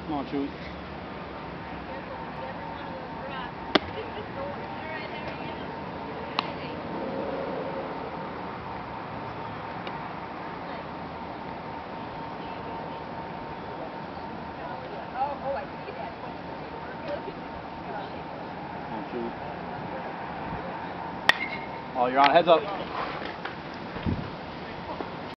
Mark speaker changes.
Speaker 1: Come on, Chewy. Oh, you're on. Heads up.